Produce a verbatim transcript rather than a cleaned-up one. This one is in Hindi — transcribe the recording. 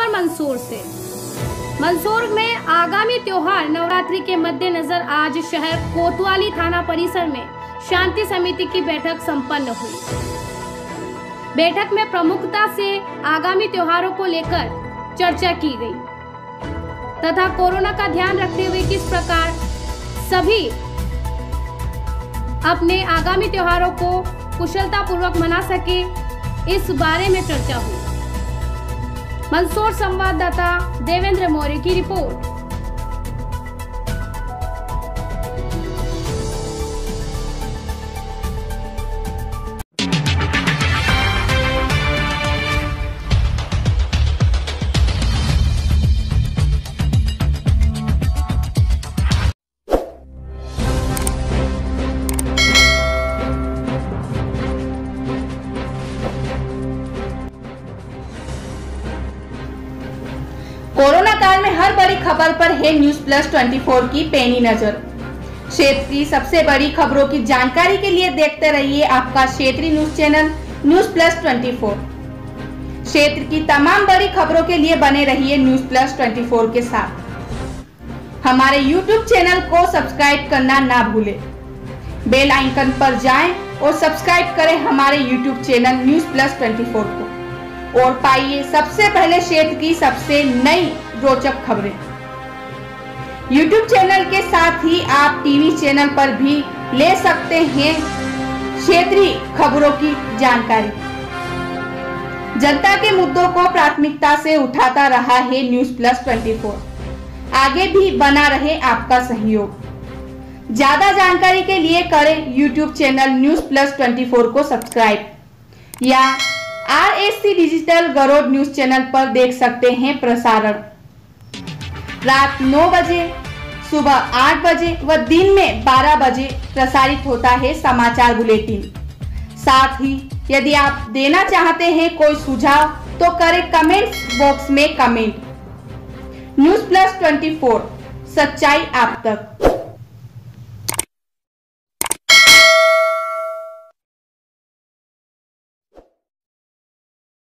खबर मंदसौर से। मंदसौर में आगामी त्योहार नवरात्रि के मद्देनजर आज शहर कोतवाली थाना परिसर में शांति समिति की बैठक संपन्न हुई। बैठक में प्रमुखता से आगामी त्योहारों को लेकर चर्चा की गई तथा कोरोना का ध्यान रखते हुए किस प्रकार सभी अपने आगामी त्योहारों को कुशलता पूर्वक मना सके, इस बारे में चर्चा हुई। मंदसौर संवाददाता देवेंद्र मौर्य की रिपोर्ट। कोरोना काल में हर बड़ी खबर पर है न्यूज प्लस चौबीस की पैनी नजर। क्षेत्र की सबसे बड़ी खबरों की जानकारी के लिए देखते रहिए आपका क्षेत्रीय न्यूज चैनल न्यूज प्लस चौबीस। क्षेत्र की तमाम बड़ी खबरों के लिए बने रहिए न्यूज प्लस चौबीस के साथ। हमारे यूट्यूब चैनल को सब्सक्राइब करना ना भूलें। बेल आइकन पर जाएं और सब्सक्राइब करें हमारे यूट्यूब चैनल न्यूज प्लस चौबीस को और पाइए सबसे पहले क्षेत्र की सबसे नई रोचक खबरें। यूट्यूब चैनल के साथ ही आप टीवी चैनल पर भी ले सकते हैं क्षेत्रीय खबरों की जानकारी। जनता के मुद्दों को प्राथमिकता से उठाता रहा है न्यूज प्लस चौबीस। आगे भी बना रहे आपका सहयोग। ज्यादा जानकारी के लिए करें यूट्यूब चैनल न्यूज प्लस चौबीस को सब्सक्राइब या आर एस सी डिजिटल गरोड न्यूज चैनल पर देख सकते हैं प्रसारण। रात नौ बजे, सुबह आठ बजे व दिन में बारह बजे प्रसारित होता है समाचार बुलेटिन। साथ ही यदि आप देना चाहते हैं कोई सुझाव तो करें कमेंट्स बॉक्स में कमेंट। न्यूज प्लस चौबीस, सच्चाई आप तक।